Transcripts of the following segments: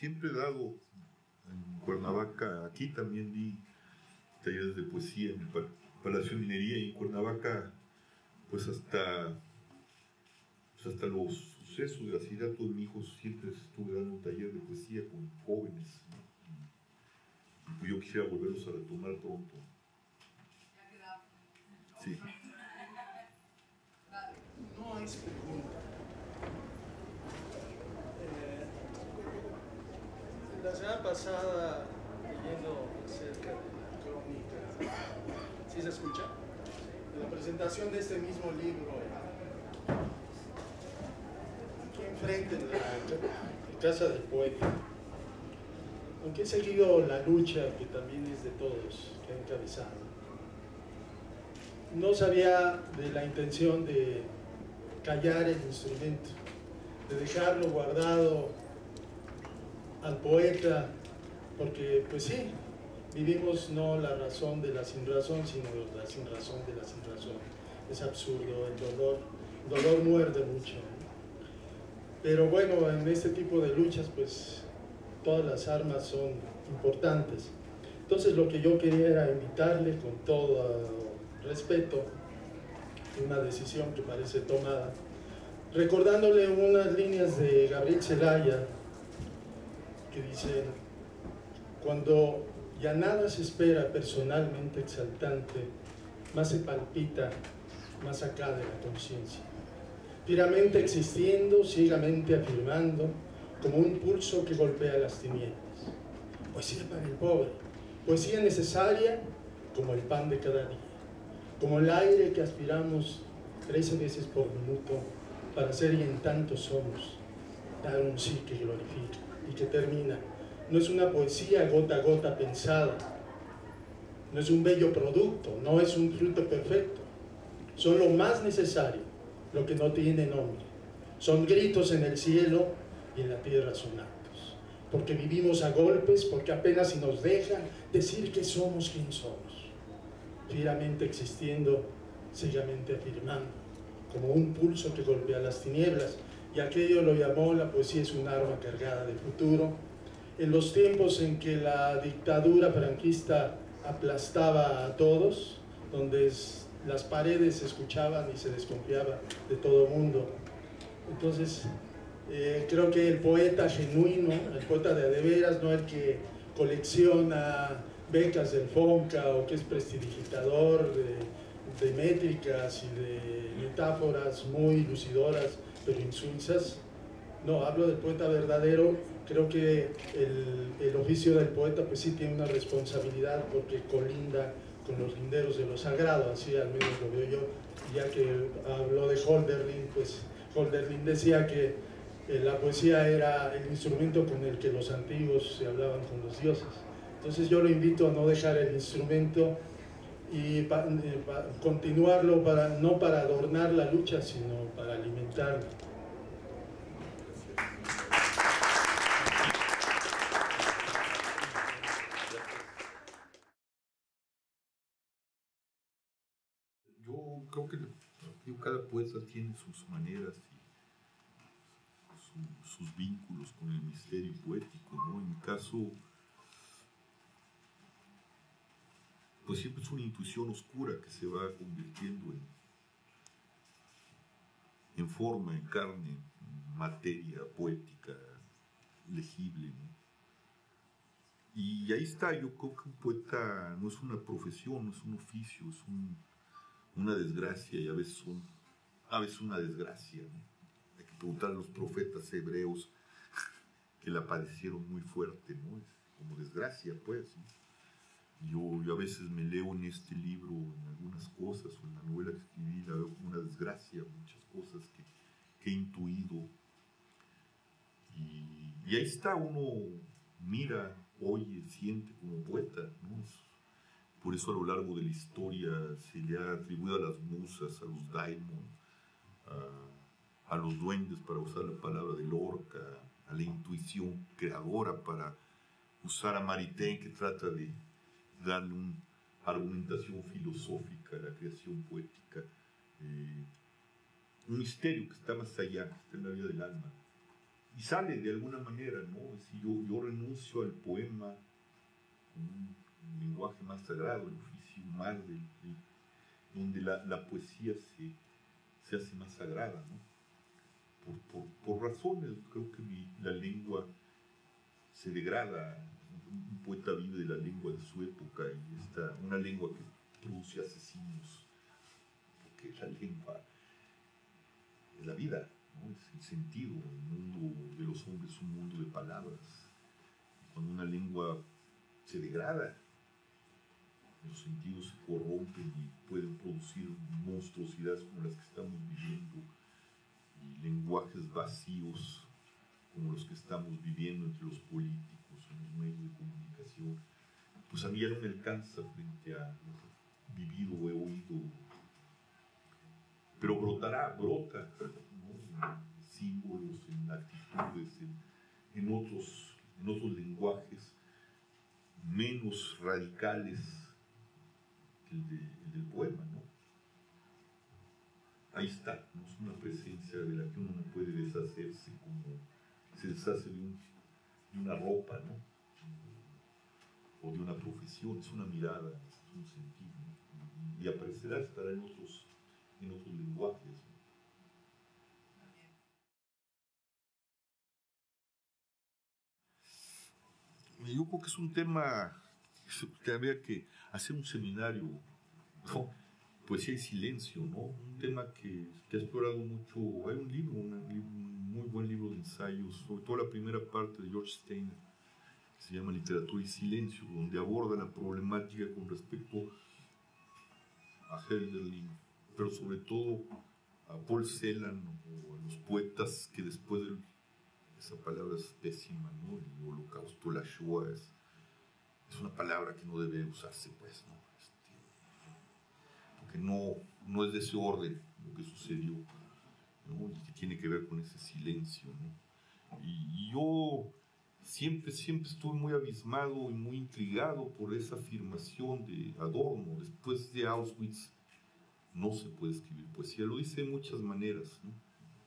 siempre he dado en Cuernavaca. Aquí también di talleres de poesía en el Palacio de Minería, y en Cuernavaca, pues hasta los sucesos de asesinato de mi hijo, siempre estuve dando un taller de poesía con jóvenes, ¿no? Y pues yo quisiera volverlos a retomar pronto. Sí. No es pregunta. La semana pasada, leyendo acerca de la crónica, ¿sí se escucha? De la presentación de este mismo libro, aquí enfrente en la Casa del Poeta, aunque he seguido la lucha, que también es de todos, que ha encabezado, no sabía de la intención de callar el instrumento, de dejarlo guardado al poeta, porque pues sí, vivimos no la razón de la sinrazón, sino la sinrazón de la sinrazón. Es absurdo, el dolor muerde mucho, ¿no? Pero bueno, en este tipo de luchas pues todas las armas son importantes. Entonces lo que yo quería era invitarle con todo respeto, una decisión que parece tomada, recordándole unas líneas de Gabriel Celaya que dicen: cuando ya nada se espera personalmente exaltante, más se palpita, más acá de la conciencia, firmemente existiendo, ciegamente afirmando, como un pulso que golpea las tinieblas. Poesía para el pobre, poesía necesaria como el pan de cada día, como el aire que aspiramos 13 veces por minuto para ser, y en tanto somos, dar un sí que glorifica y que termina. No es una poesía gota a gota pensada, no es un bello producto, no es un fruto perfecto, son lo más necesario, lo que no tiene nombre, son gritos en el cielo y en la tierra son actos, porque vivimos a golpes, porque apenas si nos dejan decir que somos quien somos, fieramente existiendo, ciegamente afirmando, como un pulso que golpea las tinieblas. Y aquello lo llamó: la poesía es un arma cargada de futuro. En los tiempos en que la dictadura franquista aplastaba a todos, donde las paredes se escuchaban y se desconfiaba de todo mundo. Entonces, creo que el poeta genuino, el poeta de veras, no el que colecciona becas del FONCA o que es prestidigitador de métricas y de metáforas muy lucidoras pero insulsas. No, hablo del poeta verdadero. Creo que el oficio del poeta pues sí tiene una responsabilidad, porque colinda con los linderos de lo sagrado, así al menos lo veo yo. Ya que habló de Hölderlin, pues Hölderlin decía que la poesía era el instrumento con el que los antiguos se hablaban con los dioses. Entonces yo lo invito a no dejar el instrumento y continuarlo, no para adornar la lucha, sino para alimentarla. Yo creo que cada poeta tiene sus maneras y sus vínculos con el misterio poético, ¿no? En mi caso, pues siempre es una intuición oscura que se va convirtiendo en forma, en carne, en materia poética, legible, ¿no? Y ahí está. Yo creo que un poeta no es una profesión, no es un oficio, es una desgracia, y a veces una desgracia, ¿no? Hay que preguntar a los profetas hebreos que la padecieron muy fuerte, ¿no? Es como desgracia, pues, ¿no? Yo a veces me leo en este libro, en algunas cosas, o en la novela que escribí, la veo como una desgracia, muchas cosas que he intuido. Y ahí está, uno mira, oye, siente como poeta, ¿no? Por eso a lo largo de la historia se le ha atribuido a las musas, a los daimon, a los duendes, para usar la palabra de Lorca, a la intuición creadora, para usar a Maritain, que trata de darle una argumentación filosófica a la creación poética, un misterio que está más allá, que está en la vida del alma. y sale de alguna manera, ¿no? Es decir, yo renuncio al poema como un lenguaje más sagrado, el oficio más donde la poesía se hace más sagrada, ¿no? Por razones, creo que la lengua se degrada. Un poeta vive de la lengua de su época y una lengua que produce asesinos, porque la lengua es la vida, ¿no? Es el sentido. El mundo de los hombres es un mundo de palabras. Cuando una lengua se degrada, los sentidos se corrompen y pueden producir monstruosidades como las que estamos viviendo, y lenguajes vacíos como los que estamos viviendo entre los políticos, en los medios de comunicación. Pues a mí ya no me alcanza frente a lo vivido o he oído, pero brota, ¿no? En símbolos, en actitudes, en otros lenguajes menos radicales que el del poema, ¿no? Ahí está, ¿no? Es una presencia de la que uno no puede deshacerse como se deshace de una ropa, ¿no? O de una profesión. Es una mirada, es un sentido, ¿no? Y aparecerá, estará en otros lenguajes, ¿no? Yo creo que es un tema que habría que hacer un seminario, ¿no? Poesía y silencio, ¿no? Un tema que ha explorado mucho. Hay un muy buen libro de ensayos, sobre todo la primera parte de George Steiner, que se llama Literatura y Silencio, donde aborda la problemática con respecto a Hölderlin, pero sobre todo a Paul Celan o a los poetas que después de esa palabra es pésima, ¿no? El holocausto, la Shoah, es una palabra que no debe usarse, pues, ¿no? Porque no es de ese orden lo que sucedió, ¿no? Y que tiene que ver con ese silencio, ¿no? Y yo siempre estuve muy abismado y muy intrigado por esa afirmación de Adorno: después de Auschwitz no se puede escribir poesía. Lo dice de muchas maneras, ¿no?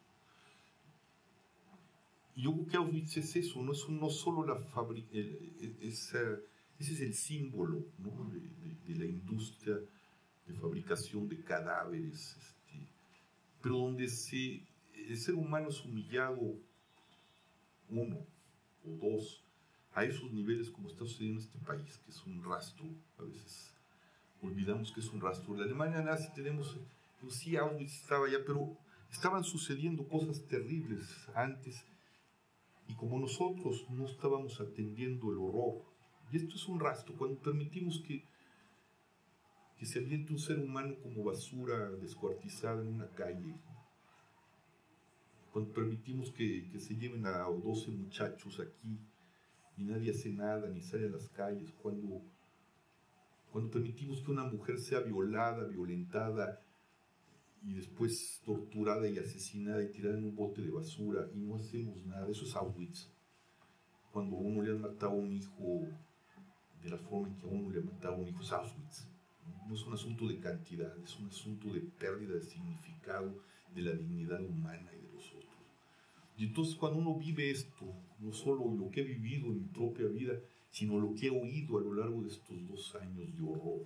Y yo creo que Auschwitz es eso, no solo la fábrica, ese es el símbolo, ¿no? de la industria de fabricación de cadáveres, pero donde el ser humano es humillado, uno o dos, a esos niveles como está sucediendo en este país, que es un rastro. A veces olvidamos que es un rastro. La Alemania nazi tenemos, pues sí, Auschwitz estaba allá, pero estaban sucediendo cosas terribles antes, y como nosotros no estábamos atendiendo el horror. Y esto es un rastro. Cuando permitimos que se aviente un ser humano como basura descuartizada en una calle, cuando permitimos que se lleven a 12 muchachos aquí y nadie hace nada ni sale a las calles, cuando permitimos que una mujer sea violada, violentada y después torturada y asesinada y tirada en un bote de basura y no hacemos nada, eso es Auschwitz. Cuando a uno le han matado a un hijo de la forma en que a uno le han matado a un hijo, es Auschwitz. No es un asunto de cantidad, es un asunto de pérdida de significado de la dignidad humana y de los otros. Y entonces cuando uno vive esto, no solo lo que he vivido en mi propia vida, sino lo que he oído a lo largo de estos 2 años de horror,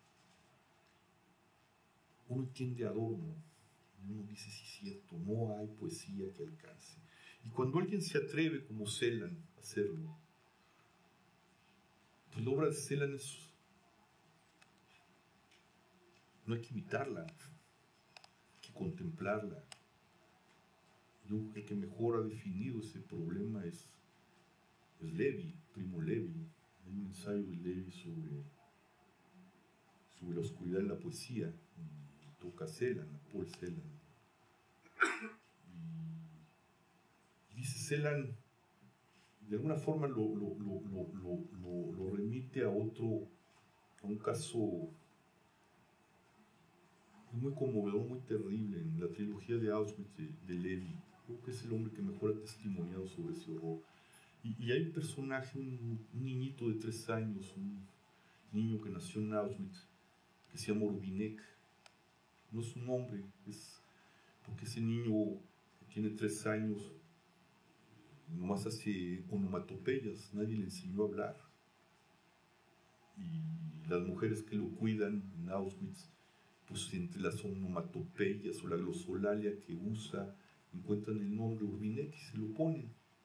uno entiende a Adorno, y uno dice: sí, es cierto, no hay poesía que alcance. Y cuando alguien se atreve como Celan a hacerlo, pues la obra de Celan no hay que imitarla, hay que contemplarla. Yo creo que el que mejor ha definido ese problema es Levi, Primo Levi. Hay un ensayo de Levi sobre la oscuridad en la poesía, y toca Celan, a Paul Celan. Y dice Celan, de alguna forma lo remite a un caso muy conmovedor, muy terrible, en la trilogía de Auschwitz de Levi. Creo que es el hombre que mejor ha testimoniado sobre ese horror. Y hay un personaje, un niñito de 3 años, un niño que nació en Auschwitz, que se llama Rubinek. No es un hombre, es porque ese niño que tiene 3 años nomás hace onomatopeyas, nadie le enseñó a hablar. Y las mujeres que lo cuidan en Auschwitz, pues entre las onomatopeyas o la glosolalia que usa, encuentran el nombre Urbinec y se lo ponen.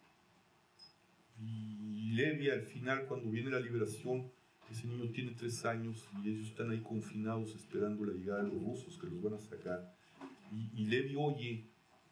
Y Levi al final, cuando viene la liberación, ese niño tiene 3 años y ellos están ahí confinados esperando la llegada de los rusos que los van a sacar. Y Levi oye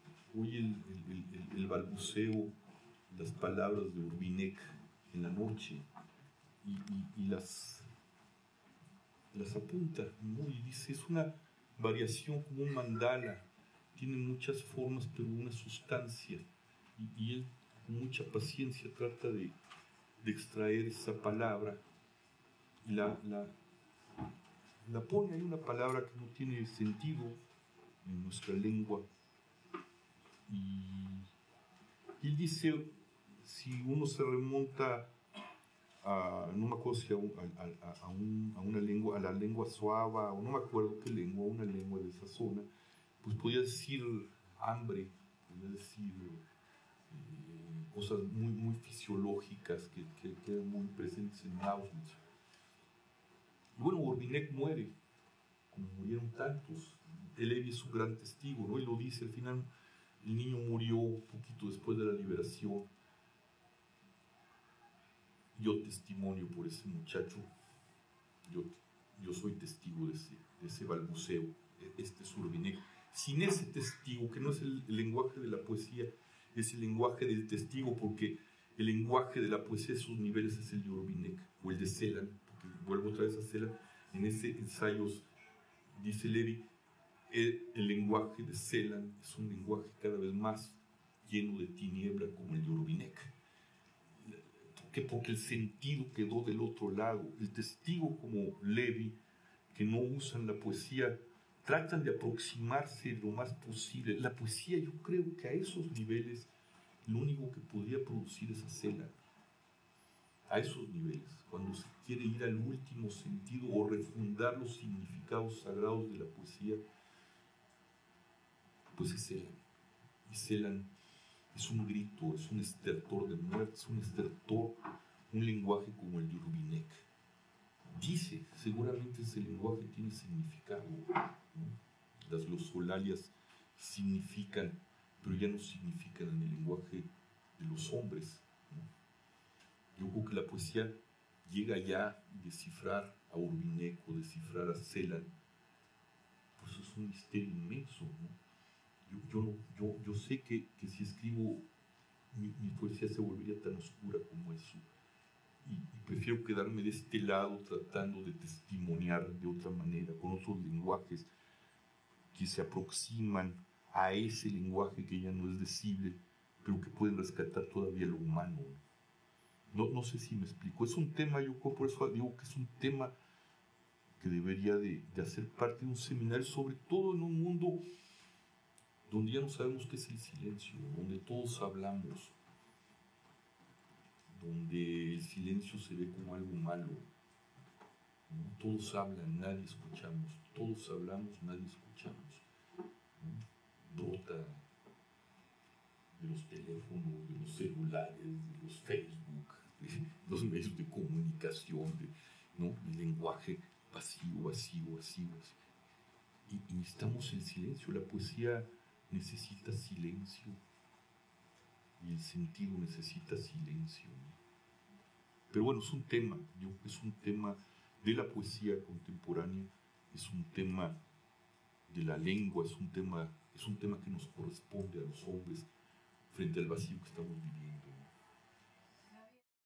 el balbuceo, las palabras de Urbinec en la noche y las apunta, ¿no? Y dice, es una variación como un mandala, tiene muchas formas pero una sustancia, y él con mucha paciencia trata de extraer esa palabra y la pone. Hay una palabra que no tiene sentido en nuestra lengua, y él dice, si uno se remonta no me acuerdo si a una lengua, a la lengua suava, o no me acuerdo qué lengua, una lengua de esa zona, pues podía decir hambre, podía decir cosas muy, muy fisiológicas que quedan muy presentes en Auschwitz. Y bueno, Urbinec muere, como murieron tantos. Levi es un gran testigo, ¿no? Y lo dice al final, el niño murió un poquito después de la liberación. Yo testimonio por ese muchacho, yo soy testigo de ese balbuceo, este es Urbinec. Sin ese testigo, que no es el lenguaje de la poesía, es el lenguaje del testigo, porque el lenguaje de la poesía, esos niveles, es el de Urbinec, o el de Celan, porque vuelvo otra vez a Celan, en ese ensayos, dice Levi, el lenguaje de Celan es un lenguaje cada vez más lleno de tiniebla como el de Urbinec. Porque el sentido quedó del otro lado. El testigo como Levi, que no usan la poesía, tratan de aproximarse lo más posible. La poesía, yo creo que a esos niveles, lo único que podría producir es Celan. A esos niveles, cuando se quiere ir al último sentido o refundar los significados sagrados de la poesía, pues es Celan. Y Celan es un grito, es un estertor de muerte, es un estertor, un lenguaje como el de Urbinec. Dice, seguramente ese lenguaje tiene significado, ¿no? Las glosolalias significan, pero ya no significan en el lenguaje de los hombres, ¿no? Yo creo que la poesía llega ya a descifrar a Urbinec o descifrar a Celan, pues es un misterio inmenso, ¿no? Yo sé que si escribo, mi poesía se volvería tan oscura como eso. Y prefiero quedarme de este lado tratando de testimoniar de otra manera, con otros lenguajes que se aproximan a ese lenguaje que ya no es decible, pero que pueden rescatar todavía lo humano. No sé si me explico. Es un tema, yo por eso digo que es un tema que debería de hacer parte de un seminario, sobre todo en un mundo donde ya no sabemos qué es el silencio, donde todos hablamos, donde el silencio se ve como algo malo, ¿no? Todos hablan, nadie escuchamos, todos hablamos, nadie escuchamos, ¿no? Brota de los teléfonos, de los celulares, de los Facebook, de los medios de comunicación, ¿no? El lenguaje vacío. Y necesitamos el silencio. La poesía necesita silencio y el sentido necesita silencio, ¿no? Pero bueno, es un tema de la poesía contemporánea, es un tema de la lengua, es un tema que nos corresponde a los hombres frente al vacío que estamos viviendo, ¿no?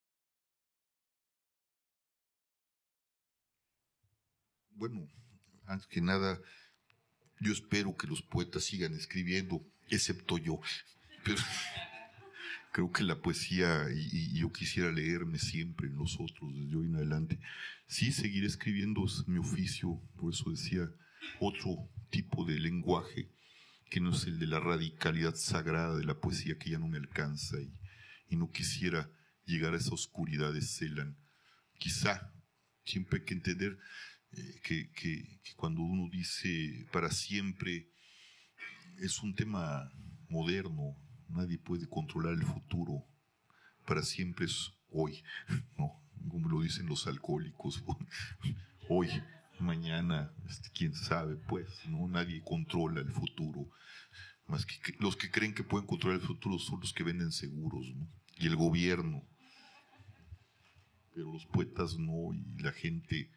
Bueno, antes que nada, yo espero que los poetas sigan escribiendo, excepto yo. Pero creo que la poesía, y yo quisiera leerme siempre en los otros, desde hoy en adelante. Sí, seguir escribiendo es mi oficio, por eso decía, otro tipo de lenguaje, que no es el de la radicalidad sagrada de la poesía, que ya no me alcanza, y no quisiera llegar a esa oscuridad de Celan. Quizá, siempre hay que entender que cuando uno dice para siempre, es un tema moderno. Nadie puede controlar el futuro, para siempre es hoy, ¿no? Como lo dicen los alcohólicos, hoy, mañana, quién sabe, pues, ¿no? Nadie controla el futuro, más que los que creen que pueden controlar el futuro son los que venden seguros, ¿no? Y el gobierno, pero los poetas no, y la gente,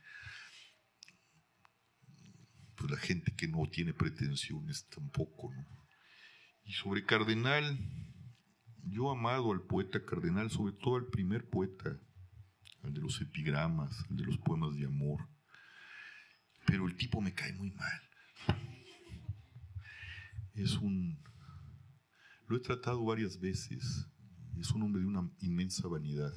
pues la gente que no tiene pretensiones tampoco, ¿no? Y sobre Cardenal, yo amado al poeta Cardenal, sobre todo al primer poeta, al de los epigramas, al de los poemas de amor, pero el tipo me cae muy mal. Lo he tratado varias veces, es un hombre de una inmensa vanidad,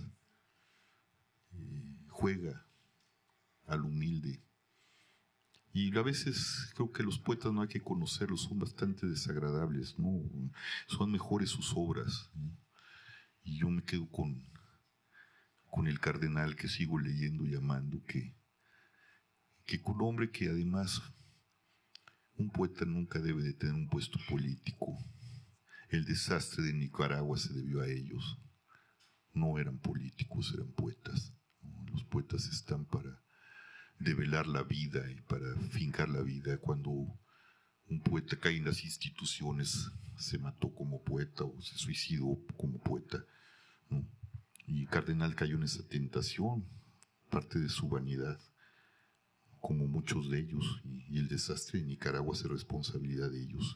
juega al humilde, y a veces creo que los poetas no hay que conocerlos, son bastante desagradables, ¿no? Son mejores sus obras, ¿no? Y yo me quedo con el Cardenal, que sigo leyendo y amando, que con un hombre que además un poeta nunca debe de tener un puesto político. El desastre de Nicaragua se debió a ellos. No eran políticos, eran poetas, ¿no? Los poetas están para develar la vida y para fincar la vida. Cuando un poeta cae en las instituciones, se mató como poeta o se suicidó como poeta, ¿no? Y Cardenal cayó en esa tentación, parte de su vanidad, como muchos de ellos, y el desastre de Nicaragua es responsabilidad de ellos.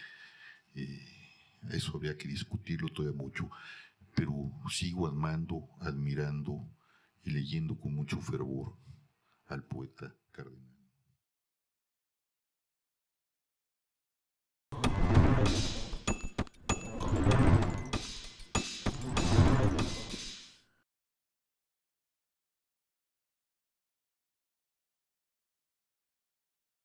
Eso habría que discutirlo todavía mucho, pero sigo amando, admirando y leyendo con mucho fervor al poeta Cardenal.